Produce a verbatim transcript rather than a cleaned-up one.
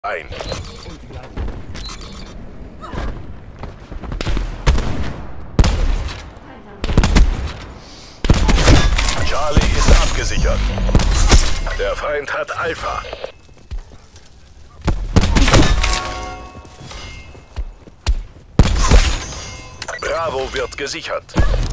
ein. Charlie ist abgesichert. Der Feind hat Alpha. Bravo wird gesichert.